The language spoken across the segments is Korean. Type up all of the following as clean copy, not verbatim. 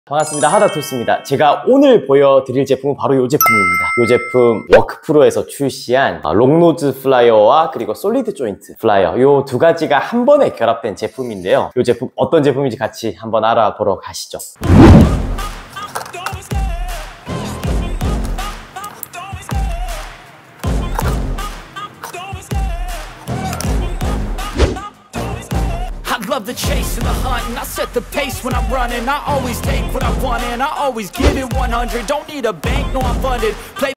반갑습니다. 하다툴스입니다. 제가 오늘 보여드릴 제품은 바로 이 제품입니다. 이 제품 워크프로에서 출시한 롱노즈 플라이어와 그리고 솔리드 조인트 플라이어 이 두 가지가 한 번에 결합된 제품인데요. 이 제품 어떤 제품인지 같이 한번 알아보러 가시죠. Love the chase and the hunt, and I set the pace when I'm running. I always take what I want and I always give it 100. Don't need a bank, no I'm funded. Play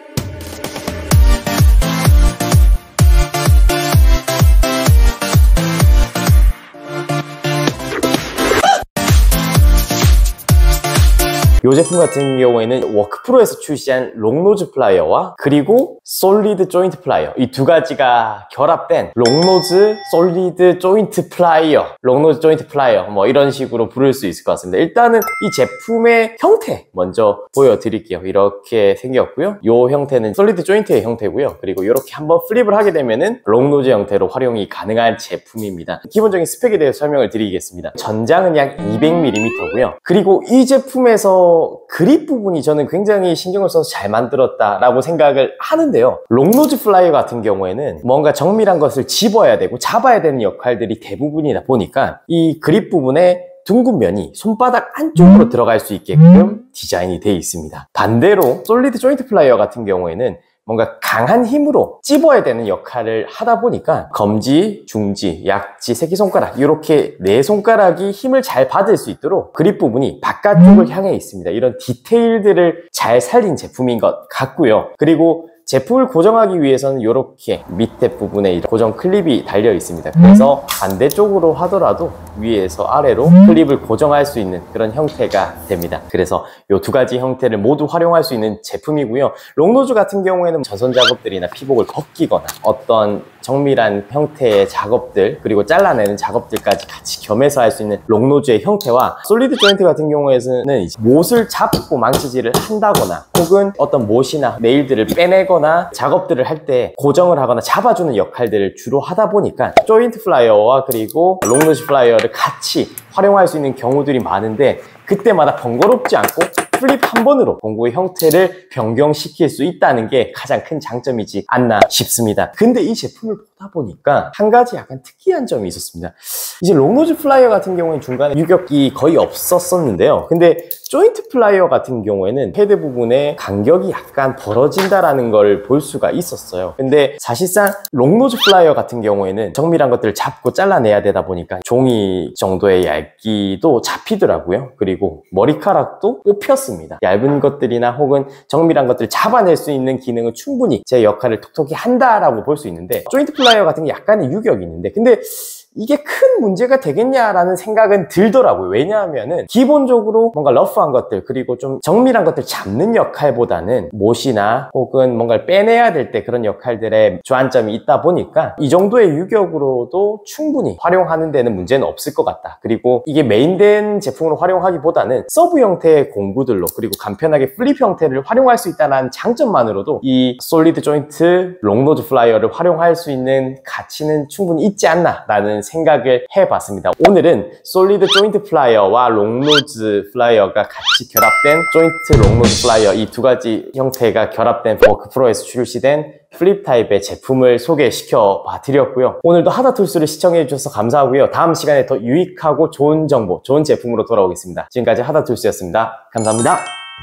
이 제품 같은 경우에는 워크프로에서 출시한 롱노즈 플라이어와 그리고 솔리드 조인트 플라이어 이 두 가지가 결합된 롱노즈 솔리드 조인트 플라이어 롱노즈 조인트 플라이어 뭐 이런 식으로 부를 수 있을 것 같습니다. 일단은 이 제품의 형태 먼저 보여드릴게요. 이렇게 생겼고요. 이 형태는 솔리드 조인트의 형태고요. 그리고 이렇게 한번 플립을 하게 되면은 롱노즈 형태로 활용이 가능한 제품입니다. 기본적인 스펙에 대해서 설명을 드리겠습니다. 전장은 약 200mm고요. 그리고 이 제품에서 그립 부분이 저는 굉장히 신경을 써서 잘 만들었다라고 생각을 하는데요. 롱노즈 플라이어 같은 경우에는 뭔가 정밀한 것을 집어야 되고 잡아야 되는 역할들이 대부분이다 보니까 이 그립 부분에 둥근 면이 손바닥 안쪽으로 들어갈 수 있게끔 디자인이 되어 있습니다. 반대로 솔리드 조인트 플라이어 같은 경우에는 뭔가 강한 힘으로 찝어야 되는 역할을 하다 보니까 검지, 중지, 약지, 새끼손가락 이렇게 네 손가락이 힘을 잘 받을 수 있도록 그립 부분이 바깥쪽을 향해 있습니다. 이런 디테일들을 잘 살린 제품인 것 같고요. 그리고 제품을 고정하기 위해서는 이렇게 밑에 부분에 고정 클립이 달려 있습니다. 그래서 반대쪽으로 하더라도 위에서 아래로 클립을 고정할 수 있는 그런 형태가 됩니다. 그래서 이 두 가지 형태를 모두 활용할 수 있는 제품이고요. 롱노즈 같은 경우에는 전선 작업들이나 피복을 벗기거나 어떤 정밀한 형태의 작업들 그리고 잘라내는 작업들까지 같이 겸해서 할 수 있는 롱노즈의 형태와 솔리드 조인트 같은 경우에는 이제 못을 잡고 망치질을 한다거나 혹은 어떤 못이나 네일들을 빼내거나 작업들을 할 때 고정을 하거나 잡아주는 역할들을 주로 하다 보니까 조인트 플라이어와 그리고 롱노즈 플라이어를 같이 활용할 수 있는 경우들이 많은데 그때마다 번거롭지 않고 플립 한 번으로 공구의 형태를 변경시킬 수 있다는 게 가장 큰 장점이지 않나 싶습니다. 근데 이 제품을 보다 보니까 한 가지 약간 특이한 점이 있었습니다. 이제 롱노즈 플라이어 같은 경우는 중간에 유격이 거의 없었었는데요. 근데 조인트 플라이어 같은 경우에는 헤드 부분에 간격이 약간 벌어진다라는 걸 볼 수가 있었어요. 근데 사실상 롱노즈 플라이어 같은 경우에는 정밀한 것들을 잡고 잘라내야 되다 보니까 종이 정도의 얇기도 잡히더라고요. 그리고 머리카락도 뽑혔습니다. 얇은 것들이나 혹은 정밀한 것들을 잡아낼 수 있는 기능은 충분히 제 역할을 톡톡히 한다라고 볼 수 있는데 조인트 플라이어 같은 게 약간의 유격이 있는데 근데 이게 큰 문제가 되겠냐라는 생각은 들더라고요. 왜냐하면은 기본적으로 뭔가 러프한 것들 그리고 좀 정밀한 것들 잡는 역할보다는 못이나 혹은 뭔가를 빼내야 될 때 그런 역할들에 주안점이 있다 보니까 이 정도의 유격으로도 충분히 활용하는 데는 문제는 없을 것 같다. 그리고 이게 메인된 제품으로 활용하기보다는 서브 형태의 공구들로 그리고 간편하게 플립 형태를 활용할 수 있다는 장점만으로도 이 솔리드 조인트 롱노즈 플라이어를 활용할 수 있는 가치는 충분히 있지 않나 라는 생각을 해봤습니다. 오늘은 솔리드 조인트 플라이어와 롱노즈 플라이어가 같이 결합된 조인트 롱노즈 플라이어 이 두 가지 형태가 결합된 워크프로에서 출시된 플립 타입의 제품을 소개시켜 봐드렸고요. 오늘도 하다툴스를 시청해 주셔서 감사하고요. 다음 시간에 더 유익하고 좋은 정보, 좋은 제품으로 돌아오겠습니다. 지금까지 하다툴스였습니다. 감사합니다.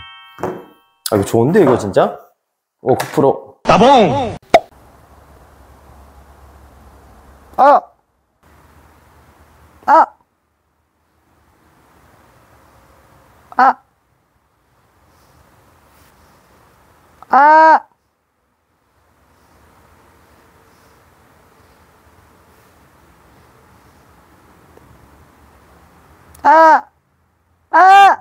이거 좋은데 이거 진짜? 워크프로 따봉! 아! 아! 아! 아! 아! 아!